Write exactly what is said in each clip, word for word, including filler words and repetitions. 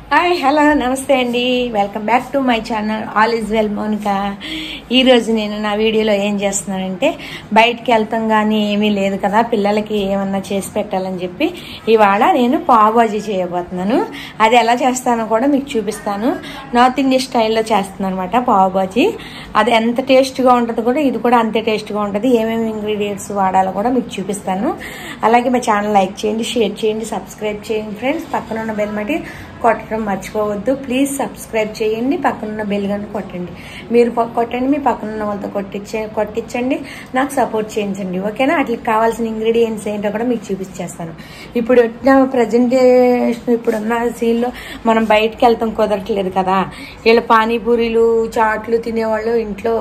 Hi hello నమస్తే అండి, welcome back to my channel all is well Monika. ఈరోజు నేను నా వీడియోలో ఏం చేస్తున్నానంటే బయటికి వెళ్తాం కానీ ఏమీ లేదు కదా, పిల్లలకి ఏమన్నా చేసి పెట్టాలని చెప్పి ఇవాళ నేను పావ్ బాజీ చేయబోతున్నాను. అది ఎలా చేస్తానో కూడా మీకు చూపిస్తాను. నార్త్ ఇండియన్ స్టైల్లో చేస్తున్నాను అనమాట పావ్ బాజీ. అది ఎంత టేస్ట్గా ఉంటుందో కూడా ఇది కూడా అంతే టేస్ట్గా ఉంటుంది. ఏమేమి ఇంగ్రీడియంట్స్ వాడాలో కూడా మీకు చూపిస్తాను. అలాగే మా ఛానల్ లైక్ చేయండి, షేర్ చేయండి, సబ్స్క్రైబ్ చేయండి ఫ్రెండ్స్. పక్కన ఉన్న బెల్ మట్టి కొట్టడం మర్చిపోవద్దు. ప్లీజ్ సబ్స్క్రైబ్ చేయండి, పక్కనున్న బెల్ గన్ కొట్టండి. మీరు కొట్టండి, మీ పక్కనున్న వాళ్ళతో కొట్టించే కొట్టించండి నాకు సపోర్ట్ చేయించండి, ఓకేనా? వాటికి కావాల్సిన ఇంగ్రీడియంట్స్ ఏంటో కూడా మీకు చూపించేస్తాను. ఇప్పుడు ప్రజెంటేషన్ ఇప్పుడున్న సీన్లో మనం బయటకు వెళ్తాం కుదరట్లేదు కదా. వీళ్ళ పానీపూరీలు చాట్లు తినేవాళ్ళు ఇంట్లో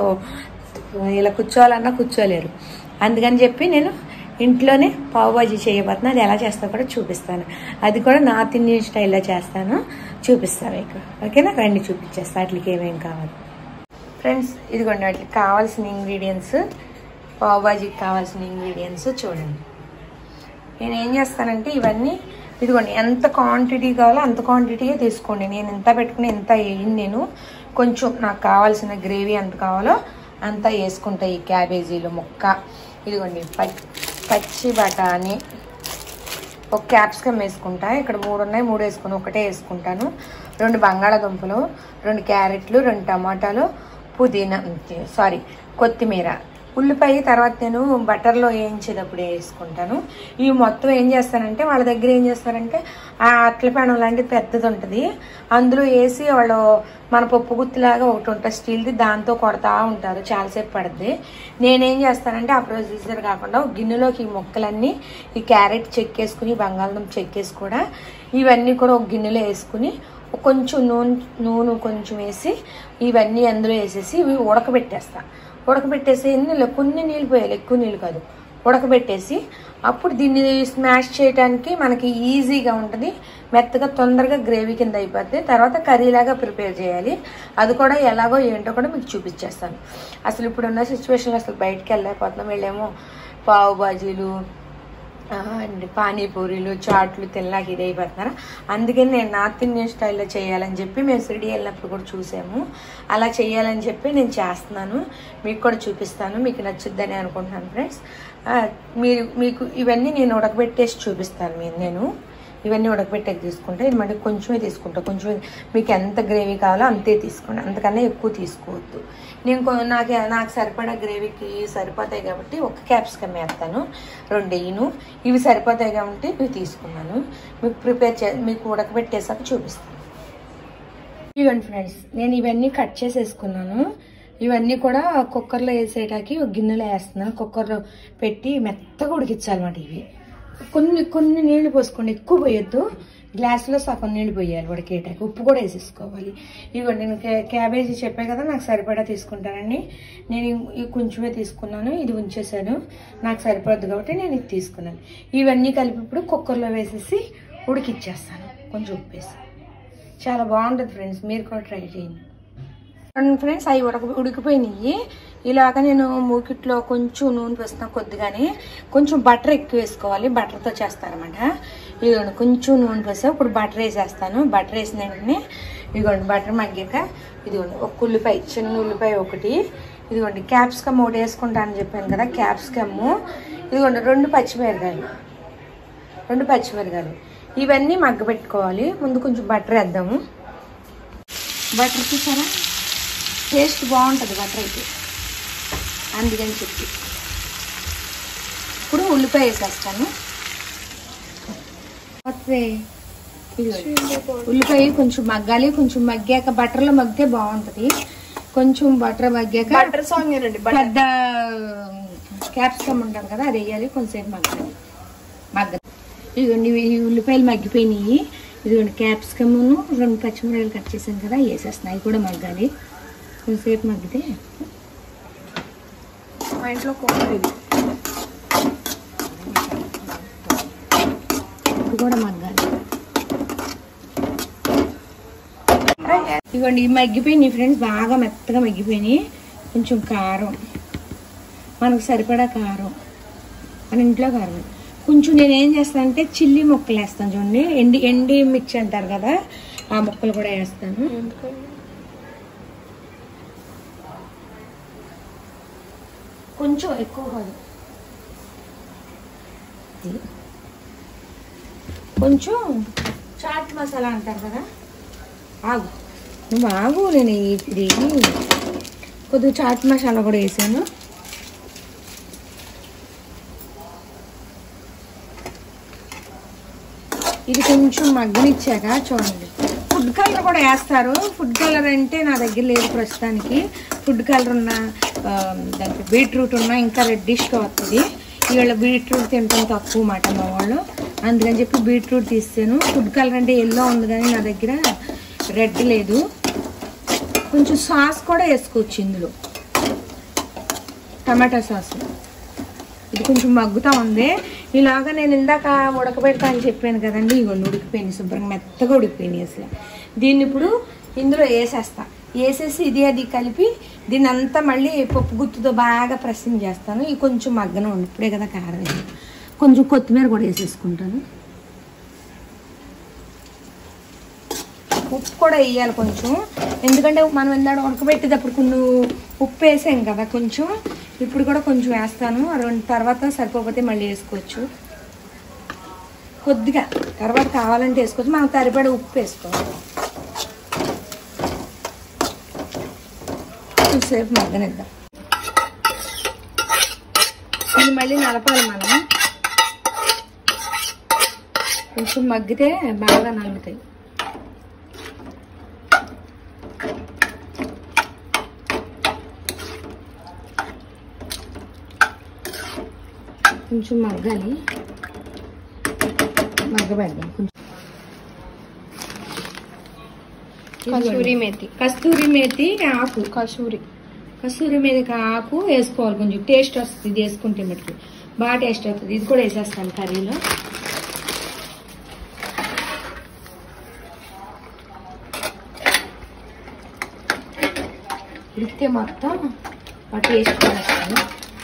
ఇలా కూర్చోవాలన్నా కూర్చోలేరు. అందుకని చెప్పి నేను ఇంట్లోనే పావ్ బాజీ చేయబోతున్నా. అది ఎలా చేస్తా కూడా చూపిస్తాను. అది కూడా నార్త్ ఇండియన్ స్టైల్లో చేస్తాను, చూపిస్తాను మీకు, ఓకేనా? రండి చూపించేస్తా వాటికి ఏమేమి కావాలి. ఫ్రెండ్స్ ఇదిగోండి వాటికి కావాల్సిన ఇంగ్రీడియంట్స్, పావ్ బాజీకి కావాల్సిన ఇంగ్రీడియంట్స్ చూడండి. నేను ఏం చేస్తానంటే ఇవన్నీ ఇదిగోండి ఎంత క్వాంటిటీ కావాలో అంత క్వాంటిటీయే తీసుకోండి. నేను ఎంత పెట్టుకుని ఎంత వేయండి. నేను కొంచెం నాకు కావాల్సిన గ్రేవీ ఎంత కావాలో అంతా వేసుకుంటా. ఈ క్యాబేజీలు ముక్క, ఇదిగోండి పచ్చి బఠానీ, ఒక క్యాప్సికమ్ వేసుకుంటా. ఇక్కడ మూడు ఉన్నాయి, మూడు వేసుకుని ఒకటే వేసుకుంటాను. రెండు బంగాళాదుంపలు, రెండు క్యారెట్లు, రెండు టమాటాలు, పుదీనా సారీ కొత్తిమీర, ఉల్లిపాయ తర్వాత నేను బటర్లో వేయించేటప్పుడు వేసుకుంటాను. ఇవి మొత్తం ఏం చేస్తానంటే వాళ్ళ దగ్గర ఏం చేస్తారంటే ఆ అట్ల పెనం లాంటిది పెద్దది ఉంటుంది, అందులో వేసి వాళ్ళు మన పప్పు గుత్తిలాగా ఒకటి ఉంటుంది స్టీల్ది, దాంతో కొడతా ఉంటారు, చాలాసేపు పడుతుంది. నేనేం చేస్తానంటే ఆ ప్రొసీజర్ కాకుండా ఒక గిన్నెలోకి ఈ ముక్కలన్నీ ఈ క్యారెట్ చెక్కేసుకుని బంగాళదుంప చెక్కేసి కూడా ఇవన్నీ కూడా ఒక గిన్నెలో వేసుకుని కొంచెం నూనె నూనె కొంచెం వేసి ఇవన్నీ అందులో వేసేసి ఇవి ఉడకబెట్టేస్తాను. ఉడకబెట్టేసి ఎన్ని కొన్ని నీళ్ళు పోయాలి, ఎక్కువ నీళ్ళు కాదు, ఉడకబెట్టేసి అప్పుడు దీన్ని స్మాష్ చేయడానికి మనకి ఈజీగా ఉంటుంది, మెత్తగా తొందరగా గ్రేవీ కింద అయిపోద్ది. తర్వాత కర్రీలాగా ప్రిపేర్ చేయాలి. అది కూడా ఎలాగో ఏంటో కూడా మీకు చూపించేస్తాను. అసలు ఇప్పుడున్న సిచ్యువేషన్లో అసలు బయటికి వెళ్ళలేకపోతున్నాం. వీళ్ళేమో పావు బాజీలు అండ్ పానీపూరీలు చాట్లు తినలాగా ఇది అయిపోతున్నారా. అందుకని నేను నార్త్ ఇండియన్ స్టైల్లో చేయాలని చెప్పి మేము షిరిడి వెళ్ళినప్పుడు కూడా చూసాము. అలా చేయాలని చెప్పి నేను చేస్తున్నాను, మీకు కూడా చూపిస్తాను, మీకు నచ్చుద్దని అనుకుంటున్నాను ఫ్రెండ్స్. మీరు మీకు ఇవన్నీ నేను ఉడకబెట్టేసి చూపిస్తాను. మీరు నేను ఇవన్నీ ఉడకబెట్టేకి తీసుకుంటే ఇది మళ్ళీ కొంచెమే తీసుకుంటాను. కొంచెం మీకు ఎంత గ్రేవీ కావాలో అంతే తీసుకోండి, అంతకన్నా ఎక్కువ తీసుకోవద్దు. నేను నాకు నాకు సరిపడా గ్రేవీకి సరిపోతాయి కాబట్టి ఒక క్యాప్సికమ్ వేస్తాను, రెండు వేయను. ఇవి సరిపోతాయి కాబట్టి ఇవి తీసుకున్నాను. మీకు ప్రిపేర్ చే మీకు ఉడకబెట్టేసాక చూపిస్తాను. ఇవ్వండి ఫ్రెండ్స్, నేను ఇవన్నీ కట్ చేసేసుకున్నాను. ఇవన్నీ కూడా కుక్కర్లో వేసేటానికి ఒక గిన్నెలో వేస్తున్నాను. కుక్కర్లో పెట్టి మెత్తగా ఉడికించాలన్నమాట. ఇవి కొన్ని కొన్ని నీళ్లు పోసుకోండి, ఎక్కువ పోయొద్దు. గ్లాసులో సగం నీళ్ళు పోయాలి ఉడికేటాకి. ఉప్పు కూడా వేసేసుకోవాలి. ఇవ్వండి నేను క్యాబేజీ చెప్పాను కదా, నాకు సరిపడా తీసుకుంటానండి. నేను ఇవి కొంచెమే తీసుకున్నాను, ఇది ఉంచేసాను, నాకు సరిపడదు కాబట్టి నేను ఇది తీసుకున్నాను. ఇవన్నీ కలిపి ఇప్పుడు కుక్కర్లో వేసేసి ఉడికిచ్చేస్తాను కొంచెం ఉప్పు వేసి. చాలా బాగుంటుంది ఫ్రెండ్స్, మీరు కూడా ట్రై చేయండి. ఫ్రెండ్స్ అవి ఉడక ఉడికిపోయినాయి. ఇలాగ నేను మూకిట్లో కొంచెం నూనె వేస్తాను, కొద్దిగానే కొంచెం బటర్ ఎక్కువ వేసుకోవాలి, బటర్తో చేస్తారనమాట. ఇదిగోండి కొంచెం నూనె వేసా, ఇప్పుడు బటర్ వేసేస్తాను. బటర్ వేసిన వెంటనే ఇదిగోండి బటర్ మగ్గాక ఇదిగోండి ఒక ఉల్లిపాయ, చిన్న ఉల్లిపాయ ఒకటి, ఇదిగోండి క్యాప్సికమ్ ఒకటి వేసుకుంటానని చెప్పాను కదా, క్యాప్సికమ్, ఇదిగోండి రెండు పచ్చిమిరకాయలు, రెండు పచ్చిమిరకాయలు ఇవన్నీ మగ్గబెట్టుకోవాలి. ముందు కొంచెం బటర్ వేద్దాము. బటర్ చూసారా, టేస్ట్ బాగుంటుంది బటర్ అయితే, అందుకని చెప్పి ఇప్పుడు ఉల్లిపాయ వేసేస్తాను. ఉల్లిపాయ కొంచెం మగ్గాలి, కొంచెం మగ్గాక బటర్లో మగ్గితే బాగుంటుంది. కొంచెం బటర్ మగ్గాక బటర్ సాంగ్ పెద్ద క్యాప్సికమ్ ఉంటుంది కదా, అది వేయాలి. కొంచెంసేపు మగ్గాలి. మగ్గ ఇదిగోండి ఈ ఉల్లిపాయలు మగ్గిపోయినాయి. ఇదిగోండి క్యాప్సికమ్ను రెండు పచ్చిమిరపకాయలు కట్ చేసాను కదా, వేసేస్తున్నాయి. అవి కూడా మగ్గాలి. కొంచెంసేపు మగ్గితే మా ఇంట్లో కొబ్బరి ఇది కూడా మగ్గాలి. ఇవ్వండి ఇవి మగ్గిపోయినాయి ఫ్రెండ్స్, బాగా మెత్తగా మగ్గిపోయినాయి. కొంచెం కారం, మనకు సరిపడా కారం, మన ఇంట్లో కారం, కొంచెం నేను ఏం చేస్తానంటే చిల్లీ ముక్కలు వేస్తాను చూడండి, ఎండి ఎండి మిర్చి అంటారు కదా, ఆ ముక్కలు కూడా వేస్తాను. కొంచెం ఎక్కువ కాదు, కొంచెం చాట్ మసాలా అంటారు కదా, ఆగు నువ్వు ఆగు, నేను ఇది కొద్దిగా చాట్ మసాలా కూడా వేసాను. ఇది కొంచెం మగ్గనిచ్చాక చూడండి, ఫుడ్ కలర్ కూడా వేస్తారు. ఫుడ్ కలర్ అంటే నా దగ్గర లేదు ప్రస్తుతానికి. ఫుడ్ కలర్ ఉన్న దానికి బీట్రూట్ ఉన్న ఇంకా రెడ్డిష్గా వస్తుంది. ఇవాళ బీట్రూట్ తింటాం తక్కువ మాట మా వాళ్ళు, అందుకని చెప్పి బీట్రూట్ తీస్తాను. ఫుడ్ కలర్ అంటే ఎల్లో ఉంది కానీ నా దగ్గర రెడ్ లేదు. కొంచెం సాస్ కూడా వేసుకోవచ్చు ఇందులో, టమాటా సాస్. ఇది కొంచెం మగ్గుతూ ఉంది. ఇలాగా నేను ఇందాక ఉడకబెడతా అని చెప్పాను కదండి, ఇవన్నీ ఉడికిపోయినాయి, శుభ్రంగా మెత్తగా ఉడికిపోయినాయి అసలు. దీన్ని ఇప్పుడు ఇందులో వేసేస్తా, వేసేసి ఇది అది కలిపి దీన్ని అంతా మళ్ళీ పప్పు గుత్తుతో బాగా ప్రెస్సింగ్ చేస్తాను. ఇది కొంచెం మగ్గన ఉండి ఇప్పుడే కదా కారం, కొంచెం కొత్తిమీర కూడా వేసేసుకుంటాను. ఉప్పు కూడా వేయాలి కొంచెం, ఎందుకంటే మనం ఇందాక ఉడకబెట్టేటప్పుడు కొన్ని ఉప్పు వేసాం కదా కొంచెం, ఇప్పుడు కూడా కొంచెం వేస్తాను. రెండు తర్వాత సరిపోతే మళ్ళీ వేసుకోవచ్చు, కొద్దిగా తర్వాత కావాలంటే వేసుకోవచ్చు. మనం సరిపడే ఉప్పు వేసుకోవాలి. కొంచెంసేపు మగ్గనిద్దాం. ఇది మళ్ళీ నలపాలి మనం, కొంచెం మగ్గితే బాగా నలుగుతాయి. కొంచెం మగ్గాలి, మగ్గబెడదాం. కొంచెం కస్తూరి మేతి, కస్తూరి మేతి ఆకు, కసూరి కస్తూరి మేతి ఆకు వేసుకోవాలి. కొంచెం టేస్ట్ వస్తుంది ఇది వేసుకుంటే, మటుకు బాగా టేస్ట్ అవుతుంది. ఇది కూడా వేసేస్తాను కర్రీలో. ఉడికితే మొత్తం ఆ టేస్ట్ వస్తుంది.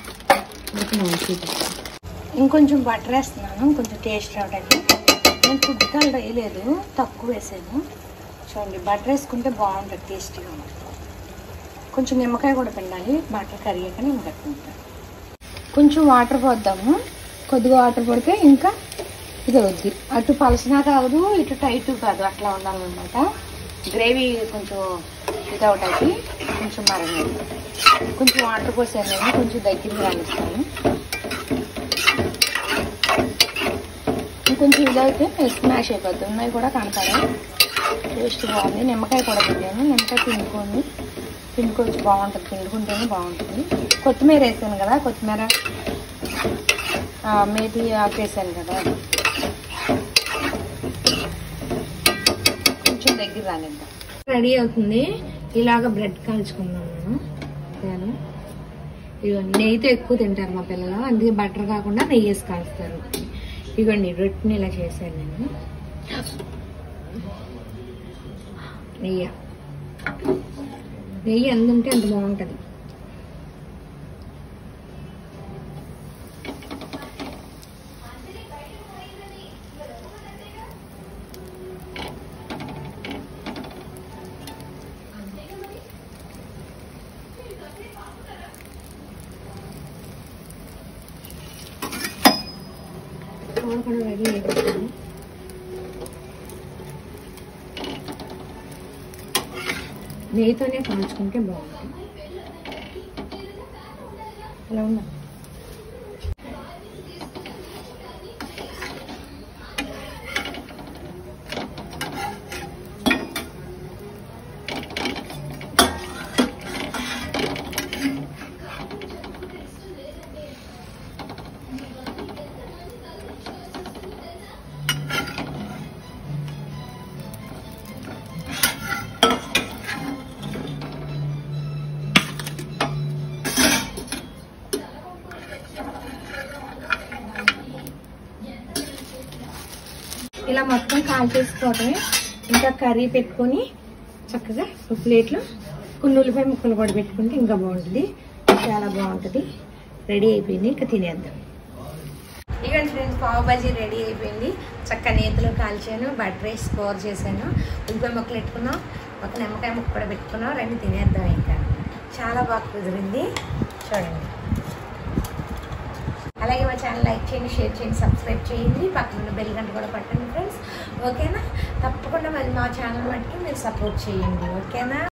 ఇంకొంచెం బటర్ వేస్తున్నాను కొంచెం టేస్ట్ రావడానికి. నేను ఫుడ్ కలర్ వేయలేదు, తక్కువ వేసాను. చూడండి, బటర్ వేసుకుంటే బాగుంటుంది, టేస్టీగా ఉంటుంది. కొంచెం నిమ్మకాయ కూడా పిండాలి, బటర్ కరిగాక నిమ్మకాయ పిండుతాను. కొంచెం వాటర్ పోద్దాము, కొద్దిగా వాటర్ పడితే ఇంకా ఇది అవుద్ది. అటు పలసనా కాదు, ఇటు టైట్ కాదు, అట్లా ఉండాలన్నమాట. గ్రేవీ కొంచెం ఇది అవుతాయి, కొంచెం మరగ కొంచెం వాటర్ పోసాను నేను, కొంచెం దగ్గరికి రానిస్తాను. కొంచెం ఇదైతే స్మాష్ అయిపోద్ది. ఉన్నాయి కూడా కనపడాయి, టేస్ట్ బాగుంది. నిమ్మకాయ కూడా పిండాను, నిమ్మకాయ పిండుకొని పిండుకోవచ్చు, బాగుంటుంది, పిండుకుంటేనే బాగుంటుంది. కొత్తిమీర వేసాను కదా, కొత్తిమీర మేతి ఆకేసాను కదా, కొంచెం దగ్గర రానిద్దాం. రెడీ అవుతుంది. ఇలాగ బ్రెడ్ కాల్చుకున్నాను నేను. ఇవన్నీ నెయ్యితో ఎక్కువ తింటారు మా పిల్లలు, అందుకే బటర్ కాకుండా నెయ్యి వేసి కాల్స్తారు. ఇవ్వండి రొట్టెని ఇలా చేశాను నేను. నెయ్యి నెయ్యి ఎంత ఉంటే అంత బాగుంటుంది. కూడా రెడీ అయిపోతుంది. నెయ్యితోనే కాల్చుకుంటే బాగుంటుంది. అలా ఉందా? ఇలా మొత్తం కాల్చేసుకోవటమే. ఇంకా కర్రీ పెట్టుకొని చక్కగా ఒక ప్లేట్లో కొన్ని ఉల్లిపాయ ముక్కలు కూడా పెట్టుకుంటే ఇంకా బాగుంటుంది, చాలా బాగుంటుంది. రెడీ అయిపోయింది, ఇంకా తినేద్దాం. ఇక ఫ్రెండ్స్ పావ్ బాజీ రెడీ అయిపోయింది. చక్క నేతిలో కాల్చాను, బటర్ వేసి స్కోర్ చేశాను, ఉల్లిపాయ ముక్కలు పెట్టుకున్నాం, ఒక నిమ్మకాయ ముక్క కూడా పెట్టుకున్నాం. రెండు తినేద్దాం. ఇంకా చాలా బాగా కుదిరింది చూడండి. అలాగే మా ఛానల్ లైక్ చేయండి, షేర్ చేయండి, సబ్స్క్రైబ్ చేయండి, పక్కన బెల్ గంట కూడా పట్టండి ఫ్రెండ్స్. ఓకేనా? తప్పకుండా మరి మా ఛానల్ మట్టుకు మీరు సపోర్ట్ చేయండి. ఓకేనా?